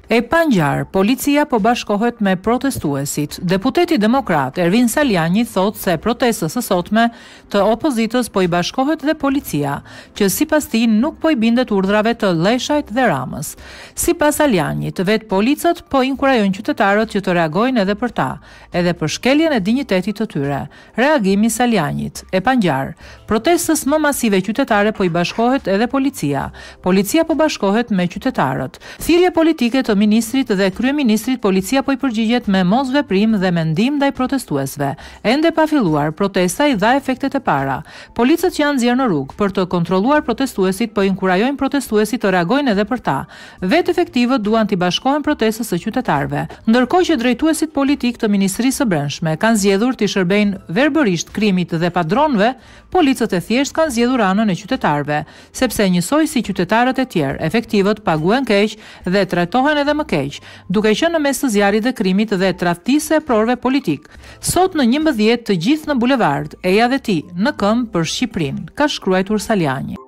E pangjar, policia po bashkohet me protestuesit. Deputeti demokrat Ervin Saljani thot se protestës së sotme të opozitës po i bashkohet dhe policia, që sipas tij nuk po i bindet urdhrave të Leshajt dhe Ramës. Sipas Saljanit, vetë policët po inkurajojnë qytetarët që të reagojnë edhe për ta, edhe për shkeljen e dinjitetit të tyre. Reagimi Saljanit: e pangjar, protestës më masive qytetare po i bashkohet edhe policia. Policia po bashkohet me qytetarët. Thirrje politike të ministrit dhe kryeministrit, policia po i përgjigjet me mosveprim dhe mendim ndaj protestuesve. Ende pa filluar, protesta i dha efektet e para. Policët që janë nxjerrë në rrugë për të kontrolluar protestuesit po inkurajojnë protestuesit të reagojnë edhe për ta. Vetë efektivët duan t'i bashkohen protestës së qytetarëve, ndërkohë që drejtuesit politik të Ministrisë së Brendshme kanë zgjedhur t'i shërbejnë verbërisht krimit dhe padronëve, policët e thjesht kanë zgjedhur anën e qytetarëve, sepse njësoj si qytetarët e tjerë, efektivët paguhen keq dhe trajtohen edhe më keq, duke qenë në mes të zjarrit dhe krimit dhe tradhtisë e prorëve politik. Sot në 11 të gjithë në bulevard, eja dhe ti në këmbë për Shqipërinë, ka shkruar Saljani.